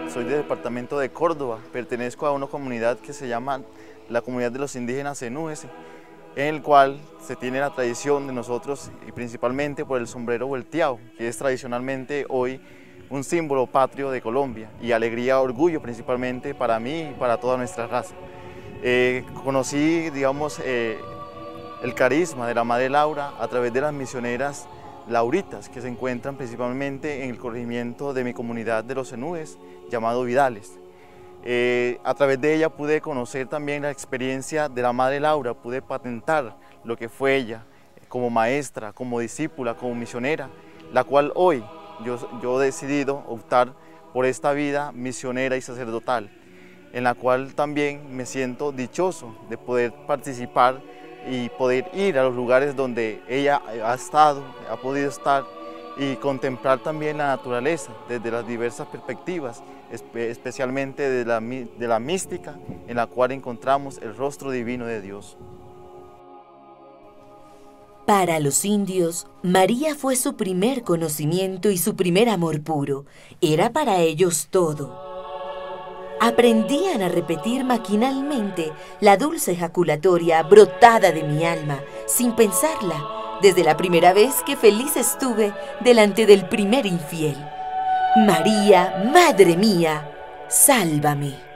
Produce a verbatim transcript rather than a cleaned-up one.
soy del departamento de Córdoba, pertenezco a una comunidad que se llama la Comunidad de los Indígenas Zenúes, en el cual se tiene la tradición de nosotros, y principalmente por el sombrero volteado, que es tradicionalmente hoy un símbolo patrio de Colombia y alegría, orgullo principalmente para mí y para toda nuestra raza. Eh, conocí, digamos, eh, el carisma de la Madre Laura a través de las misioneras lauritas que se encuentran principalmente en el corregimiento de mi comunidad de los Zenúes, llamado Vidales. Eh, a través de ella pude conocer también la experiencia de la Madre Laura, pude patentar lo que fue ella como maestra, como discípula, como misionera, la cual hoy yo, yo he decidido optar por esta vida misionera y sacerdotal, en la cual también me siento dichoso de poder participar y poder ir a los lugares donde ella ha estado, ha podido estar y contemplar también la naturaleza desde las diversas perspectivas, especialmente de la, de la mística en la cual encontramos el rostro divino de Dios. Para los indios, María fue su primer conocimiento y su primer amor puro. Era para ellos todo. Aprendían a repetir maquinalmente la dulce ejaculatoria brotada de mi alma, sin pensarla, desde la primera vez que feliz estuve delante del primer infiel. María, Madre mía, sálvame.